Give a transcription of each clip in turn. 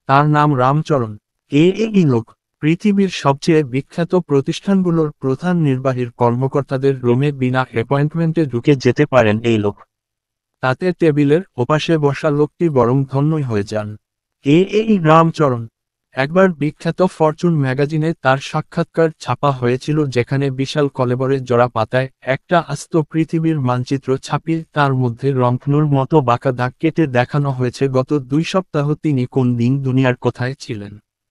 তার নাম রামচরণ। এই লোক পৃথিবীর সবচেয়ে বিখ্যাত প্রতিষ্ঠানগুলোর প্রধান নির্বাহীর কর্মকর্তাদের রুমে বিনা অ্যাপয়েন্টমেন্টে ঢুকে যেতে পারেন এই লোক। তাতে টেবিলের ওপাশে বসা লোকটি বরং ধন্যই হয়ে যান। এই রামচরণ। একবার বিখ্যাত ফরচুন ম্যাগাজিনে তার সাক্ষাৎকার ছাপা হয়েছিল, যেখানে বিশাল কলেবরের জোড়া পাতায় একটা আস্ত পৃথিবীর মানচিত্র ছাপিয়ে তার মধ্যে রংধনুর মতো বাঁকা দাগ কেটে দেখানো হয়েছে গত 2 সপ্তাহ তিনি কোন দিন দুনিয়ার কোথায় ছিলেন।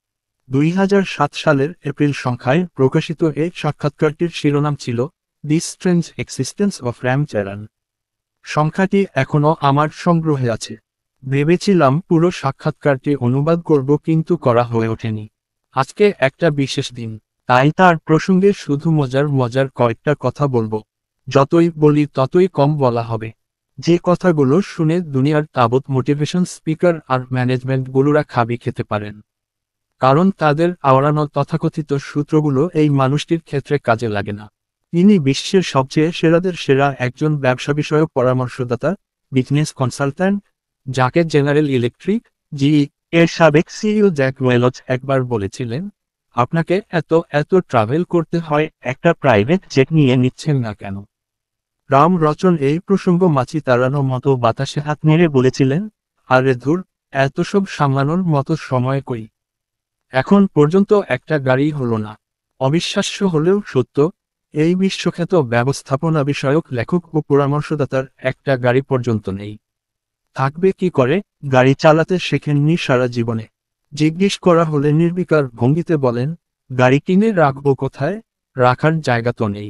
2007 সালের এপ্রিল সংখ্যায় প্রকাশিত এই সাক্ষাৎকারটির শিরোনাম ছিল the strange existence of Ramcharan. সংখ্যাটি এখনও আমার সংগ্রহে আছে। ভেবেছিলাম পুরো সাক্ষাৎকারটি অনুবাদ করব, কিন্তু করা হয়ে ওঠেনি। আজকে একটা বিশেষ দিন, তাই তার প্রসঙ্গে শুধু মজার মজার কয়েকটা কথা বলবো। যতই বলি ততই কম বলা হবে। যে কথাগুলো শুনে দুনিয়ার তাবৎ মোটিভেশন স্পিকার আর ম্যানেজমেন্টগুলোরা খাবি খেতে পারেন, কারণ তাদের আওড়ানো তথাকথিত সূত্রগুলো এই মানুষটির ক্ষেত্রে কাজে লাগে না। তিনি বিশ্বের সবচেয়ে সেরাদের সেরা একজন ব্যবসা বিষয়ক পরামর্শদাতা, বিজনেস কনসালট্যান্ট, যাকে জেনারেল ইলেকট্রিক জিই এর সাবেক সিইও জ্যাক ওয়েলচ একবার বলেছিলেন, আপনাকে এত ট্রাভেল করতে হয়, একটা প্রাইভেট জেট নিয়ে নিচ্ছেন না কেন? রাম রচন এই প্রসঙ্গ মাছি তাড়ানো মতো বাতাসে হাত নেড়ে বলেছিলেন, আরে ধুর, এত সব সামলানোর মতো সময় কই। এখন পর্যন্ত একটা গাড়ি হলো না। অবিশ্বাস্য হলেও সত্য, এই বিশ্বখ্যাত ব্যবস্থাপনা বিষয়ক লেখক ও পরামর্শদাতার একটা গাড়ি পর্যন্ত নেই। থাকবে কি করে? গাড়ি চালাতে শেখেননি সারা জীবনে। জিজ্ঞেস করা হলে নির্বিকার ভঙ্গিতে বলেন, গাড়ি কিনে রাখবো কোথায়? রাখার জায়গা তো নেই।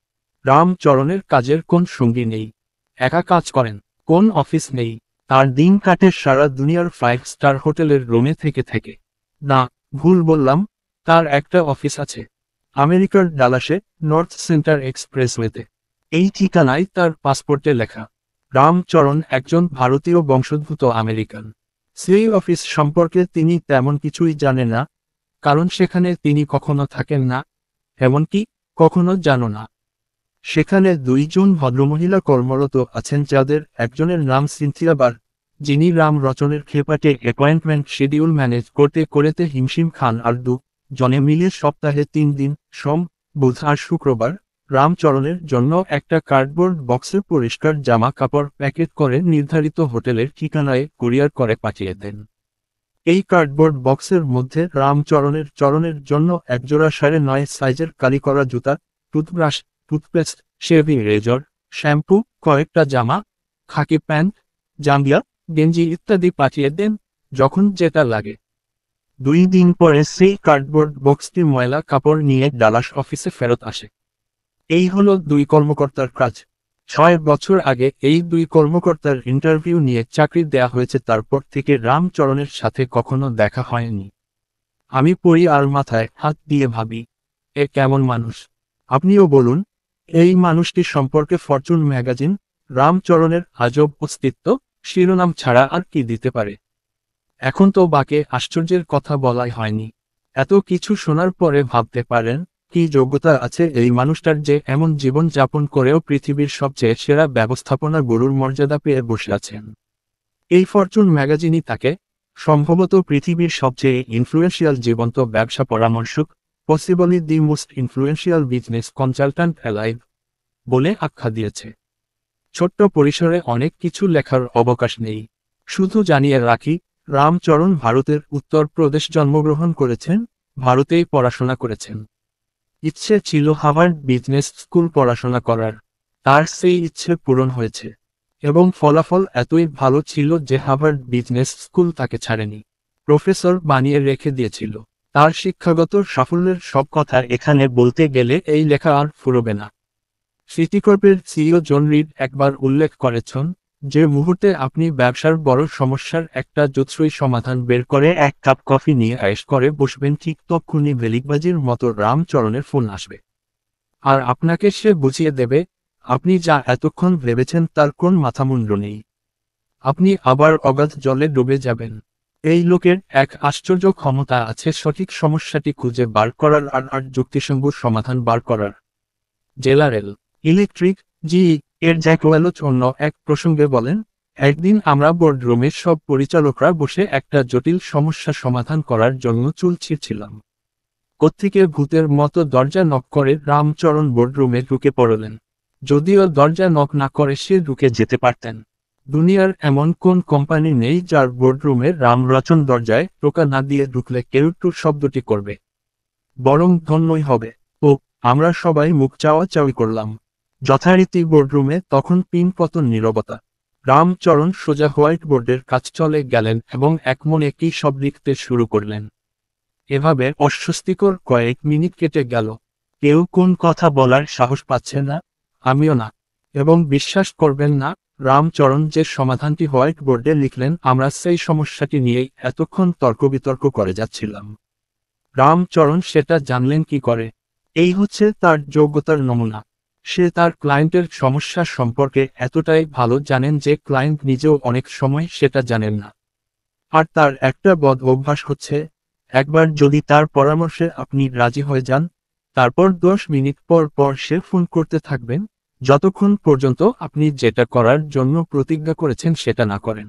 রামচরণের কাজের কোন সঙ্গী নেই। একা কাজ করেন, কোন অফিস নেই। তার দিন কাটে সারা দুনিয়ার 5 স্টার হোটেলের রুমে থেকে। না, ভুল বললাম, তার একটা অফিস আছে আমেরিকার ডালাসে, নর্থ সেন্টার এক্সপ্রেসওয়েতে। এই ঠিকানায় তার পাসপোর্টে লেখা। রামচরণ একজন ভারতীয় বংশোদ্ভূত আমেরিকান। সেই অফিস সম্পর্কে তিনি তেমন কিছুই জানেন না, কারণ সেখানে তিনি কখনো থাকেন না, এমনকি কখনো জানো না। সেখানে 2 জন ভদ্রমহিলা কর্মরত আছেন, যাদের একজনের নাম সিনথিয়া বার, যিনি রাম রচনের খেপাটে অ্যাপয়েন্টমেন্ট শিডিউল ম্যানেজ করতে হিমশিম খান, আর 2 জনে মিলে সপ্তাহে 3 দিন, সোম, বুধ আর শুক্রবার, রামচরণের জন্য একটা কার্ডবোর্ড বক্সে পরিষ্কার জামা কাপড় প্যাকেট করে নির্ধারিত হোটেলের ঠিকানায় কুরিয়ার করে পাঠিয়ে দেন। এই কার্ডবোর্ড বক্সের মধ্যে রামচরণের জন্য একজোড়া 9.5 সাইজের কালি করা জুতা, toothbrush, toothpaste, shaving razor, shampoo, কয়েকটা জামা, খাকি প্যান্ট, জাঙ্গিয়া, গেঞ্জি ইত্যাদি পাঠিয়ে দেন, যখন যেটা লাগে। 2 দিন পরে সেই কার্ডবোর্ড বক্সটি ময়লা কাপড় নিয়ে ডালাস অফিসে ফেরত আসে। এই হলো 2 কর্মকর্তার কাজ। 6 বছর আগে এই 2 কর্মকর্তার ইন্টারভিউ নিয়ে চাকরি দেয়া হয়েছে, তারপর থেকে রামচরণের সাথে কখনো দেখা হয়নি। আমি পড়ি আর মাথায় হাত দিয়ে ভাবি, এ কেমন মানুষ? আপনিও বলুন, এই মানুষটি সম্পর্কে ফরচুন ম্যাগাজিন রামচরণের আজব অস্তিত্ব শিরোনাম ছাড়া আর কি দিতে পারে? এখন তো বাকে আশ্চর্যের কথা বলাই হয়নি। এত কিছু শোনার পরে ভাবতে পারেন, কি যোগ্যতা আছে এই মানুষটার যে এমন জীবন যাপন করেও পৃথিবীর সবচেয়ে সেরা ব্যবস্থাপনা গুরুর মর্যাদা পেয়ে বসে আছেন। এই ফরচুন ম্যাগাজিনই তাকে সম্ভবত পৃথিবীর সবচেয়ে ইনফ্লুয়েন্সিয়াল জীবন্ত ব্যবসা পরামর্শক, possibly the most influential business consultant alive বলে আখ্যা দিয়েছে। ছোট্ট পরিসরে অনেক কিছু লেখার অবকাশ নেই। শুধু জানিয়ে রাখি, রামচরণ ভারতের উত্তরপ্রদেশ জন্মগ্রহণ করেছেন, ভারতেই পড়াশোনা করেছেন। ইচ্ছে ছিল হার্ভার্ড বিজনেস স্কুল পড়াশোনা করার। তার সেই ইচ্ছে পূরণ হয়েছে, এবং ফলাফল এতই ভালো ছিল যে হার্ভার্ড বিজনেস স্কুল তাকে ছাড়েনি, প্রফেসর বানিয়ে রেখে দিয়েছিল। তার শিক্ষাগত সাফল্যের সব কথা এখানে বলতে গেলে এই লেখা আর ফুরোবে না। সিটিকর্পের সিইও জন রিড একবার উল্লেখ করেছেন, যে মুহূর্তে আপনি ব্যবসার বড় সমস্যার একটা জুৎসই সমাধান বের করে 1 কাপ কফি নিয়ে আয়েশ করে বসবেন, ঠিক তক্ষুনি ভেলিকবাজির মতো রামচরণের ফোন আসবে। আর আপনাকে সে বুঝিয়ে দেবে, আপনি যা এতক্ষণ ভেবেছেন তার কোন মাথামুন্ড নেই। আপনি আবার অগাধ জলে ডুবে যাবেন। এই লোকের এক আশ্চর্য ক্ষমতা আছে সঠিক সমস্যাটি খুঁজে বার করার আর যুক্তিসঙ্গ সমাধান বার করার। জেনারেল ইলেকট্রিক জিই এর জ্যাক ওয়েলচ অন্য এক প্রসঙ্গে বলেন, একদিন আমরা বোর্ডরুমের সব পরিচালকরা বসে একটা জটিল সমস্যা সমাধান করার জন্য চুল ছিঁড়ছিলাম। কোত্থেকে ভূতের মতো দরজা নক করে রামচরণ বোর্ডরুমে ঢুকে পড়লেন। যদিও দরজা নক না করে সে ঢুকে যেতে পারতেন। দুনিয়ার এমন কোন কোম্পানি নেই যার বোর্ডরুমে রামরচন দরজায় টোকা না দিয়ে ঢুকলে কেউ টুর শব্দটি করবে, বরং ধন্যই হবে। ও, আমরা সবাই মুখ চাওয়াচাওয়ি করলাম। যথারীতি বোর্ডরুমে তখন পিনপতন নীরবতা। রামচরণ সোজা হোয়াইট বোর্ডের কাছে চলে গেলেন এবং একমনে কী সব লিখতে শুরু করলেন। এভাবে অস্বস্তিকর কয়েক মিনিট কেটে গেল। কেউ কোন কথা বলার সাহস পাচ্ছে না, আমিও না। এবং বিশ্বাস করবেন না, রামচরণ যে সমাধানটি হোয়াইট বোর্ডে লিখলেন আমরা সেই সমস্যাটি নিয়েই এতক্ষণ তর্ক-বিতর্ক করে যাচ্ছিলাম। রামচরণ সেটা জানলেন কি করে? এই হচ্ছে তার যোগ্যতার নমুনা। সে তার ক্লায়েন্টের সমস্যা সম্পর্কে এতটাই ভালো জানেন যে ক্লায়েন্ট নিজেও অনেক সময় সেটা জানেন না। আর তার একটা বদ অভ্যাস হচ্ছে, একবার যদি তার পরামর্শে আপনি রাজি হয়ে যান, তারপর 10 মিনিট পর পর সে ফোন করতে থাকবেন, যতক্ষণ পর্যন্ত আপনি যেটা করার জন্য প্রতিজ্ঞা করেছেন সেটা না করেন।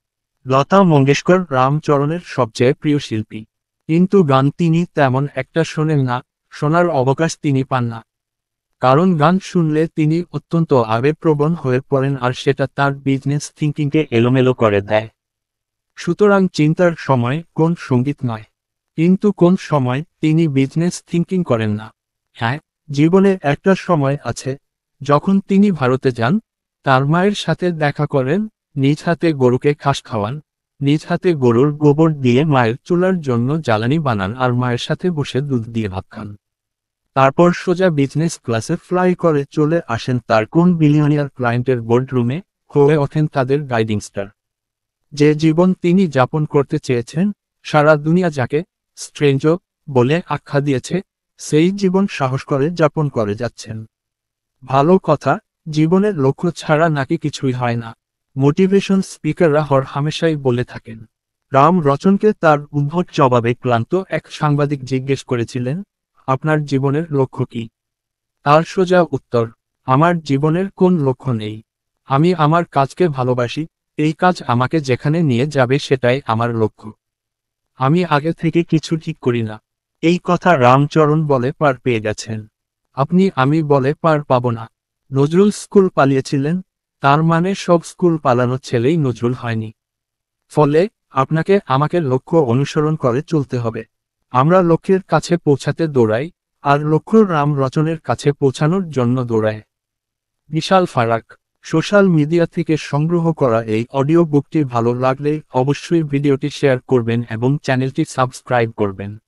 লতা মঙ্গেশকর রামচরণের সবচেয়ে প্রিয় শিল্পী, কিন্তু গান তিনি তেমন একটা শোনেন না, শোনার অবকাশ তিনি পান না। কারণ গান শুনলে তিনি অত্যন্ত আবেগপ্রবণ হয়ে পড়েন আর সেটা তার বিজনেস থিঙ্কিংকে এলোমেলো করে দেয়। সুতরাং চিন্তার সময় কোন সঙ্গীত নয়, কিন্তু কোন সময় তিনি বিজনেস থিঙ্কিং করেন না। হ্যাঁ, জীবনে একটা সময় আছে যখন তিনি ভারতে যান, তার মায়ের সাথে দেখা করেন, নিজ হাতে গরুকে ঘাস খাওয়ান, নিজ হাতে গরুর গোবর দিয়ে মায়ের চুলার জন্য জ্বালানি বানান আর মায়ের সাথে বসে দুধ দিয়ে ভাত খান। তারপর সোজা বিজনেস ক্লাসে ফ্লাই করে চলে আসেন তার কোন বিলিয়নিয়ার ক্লায়েন্টের বোর্ডরুমে, হয়ে ওঠেন তাদের গাইডিং স্টার। যে জীবন তিনি যাপন করতে চেয়েছেন, সারা দুনিয়া যাকে স্ট্রেঞ্জ বলে আখ্যা দিয়েছে, সেই জীবন সাহস করে যাপন করে যাচ্ছেন। ভালো কথা, জীবনের লক্ষ্য ছাড়া নাকি কিছুই হয় না। মোটিভেশন স্পিকাররা হামেশাই বলে থাকেন। রাম রচনকে তার উদ্ভট জবাবে ক্লান্ত এক সাংবাদিক জিজ্ঞেস করেছিলেন, আপনার জীবনের লক্ষ্য কি? তার সোজা উত্তর, আমার জীবনের কোন লক্ষ্য নেই। আমি আমার কাজকে ভালোবাসি, এই কাজ আমাকে যেখানে নিয়ে যাবে সেটাই আমার লক্ষ্য। আমি আগে থেকে কিছু ঠিক করি না। এই কথা রামচরণ বলে পার পেয়ে গেছেন। আমি বলে পার পাব না। নজরুল স্কুল পালিয়েছিলেন, তার মানে সব স্কুল পালানো ছেলেই নজরুল হয়নি। ফলে আপনাকে আমাকে লক্ষ্য অনুসরণ করে চলতে হবে। আমরা লক্ষ্যের কাছে পৌঁছাতে দৌড়াই, আর লক্ষ্য রাম রচনের কাছে পৌঁছানোর জন্য দৌড়ায়। বিশাল ফারাক। সোশ্যাল মিডিয়া থেকে সংগ্রহ করা এই অডিও বুকটি ভালো লাগলে অবশ্যই ভিডিওটি শেয়ার করবেন এবং চ্যানেলটি সাবস্ক্রাইব করবেন।